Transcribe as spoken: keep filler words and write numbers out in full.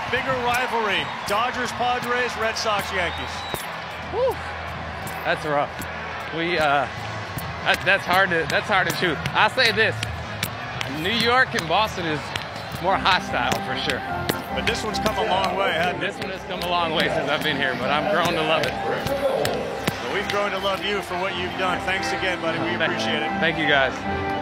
bigger rivalry? Dodgers-Padres, Red Sox-Yankees. Whew. That's rough. We uh, that, that's hard to that's hard to choose. I'll say this: New York and Boston is more hostile for sure. But this one's come a long way, hasn't it? This one has come a long way since I've been here, but I'm grown to love it. Well, we've grown to love you for what you've done. Thanks again, buddy. We appreciate it. Thank you, guys.